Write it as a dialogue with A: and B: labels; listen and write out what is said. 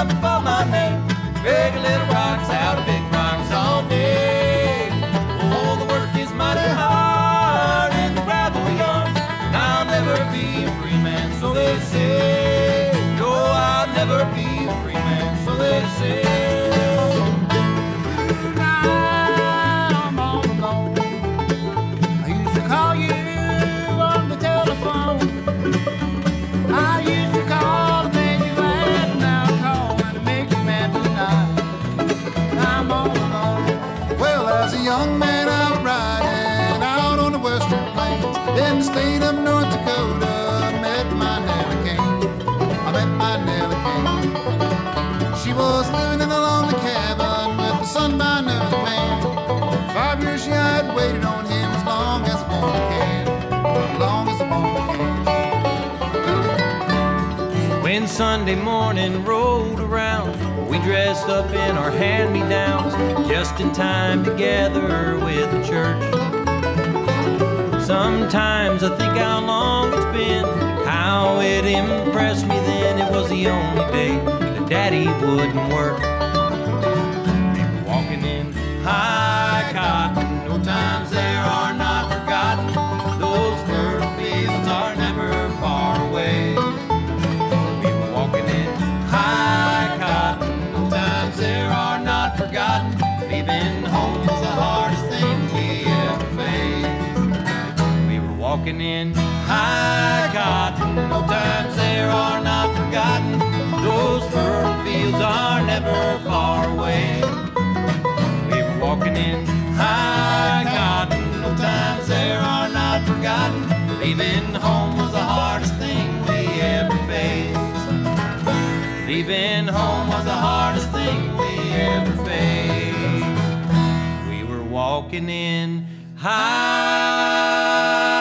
A: up before my name. Big little rocks out of big rocks all day. Oh, the work is mighty hard in the gravel yard, and I'll never be a free man, so they say. No, I'll never be a free man, so they say.
B: I'm all alone. I used to call you on the telephone. I used to call to make you laugh, now I'm calling to make you mad tonight. I'm all alone.
C: Well, as a young man, I was riding out on the western plains in the state of North Dakota. I met my Nellie Kane. I met my Nellie Kane. She was living in a lonely cabin with the sun by another man. 5 years she had waited on him as long as a woman can. As long as a woman can.
A: When Sunday morning rolled around, we dressed up in our hand-me-downs, just in time to gather with the church. Sometimes I think how long it's been, how it impressed me then. It was the only day that Daddy wouldn't work. We were walking in high cotton, no times there are not forgotten. Those fertile fields are never far away. We were walking in high cotton, no times there are not forgotten. Leaving home was the hardest thing we ever faced. We were walking in high cotton, no times there are not forgotten. Those fertile fields are never far away. We were walking in high cotton, no times there are not forgotten. Leaving home was the hardest thing we ever faced. Leaving home was the hardest thing we ever faced. We were walking in high